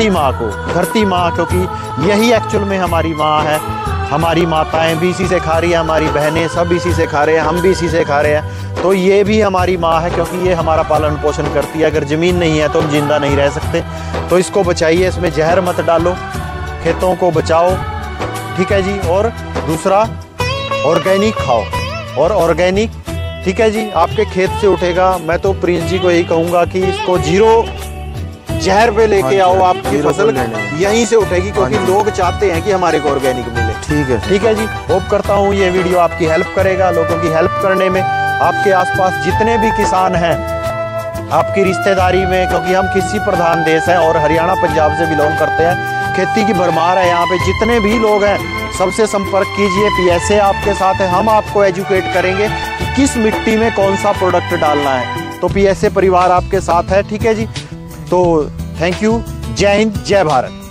धरती माँ को, धरती माँ, क्योंकि यही एक्चुअल में हमारी माँ है। हमारी माताएं भी इसी से खा रही है, हमारी बहनें सब इसी से खा रहे हैं, हम भी इसी से खा रहे हैं। तो ये भी हमारी माँ है, क्योंकि ये हमारा पालन पोषण करती है। अगर ज़मीन नहीं है तो हम जिंदा नहीं रह सकते। तो इसको बचाइए, इसमें जहर मत डालो, खेतों को बचाओ, ठीक है जी। और दूसरा, ऑर्गेनिक खाओ, और ऑर्गेनिक, ठीक है जी, आपके खेत से उठेगा। मैं तो प्रिंस जी को यही कहूँगा कि इसको जीरो जहर पे लेके आओ, आपकी फसल यहीं से उठेगी, क्योंकि लोग चाहते हैं कि हमारे को ऑर्गेनिक मिले। ठीक है जी। होप करता हूँ ये वीडियो आपकी हेल्प करेगा। लोगों की हेल्प करने में, आपके आसपास जितने भी किसान हैं, आपकी रिश्तेदारी में, क्योंकि हम कृषि प्रधान देश है और हरियाणा पंजाब से बिलोंग करते हैं, खेती की भरमार है यहाँ पे। जितने भी लोग हैं सबसे संपर्क कीजिए। PSA आपके साथ है, हम आपको एजुकेट करेंगे कि किस मिट्टी में कौन सा प्रोडक्ट डालना है। तो PSA परिवार आपके साथ है, ठीक है जी। तो थैंक यू, जय हिंद, जय भारत।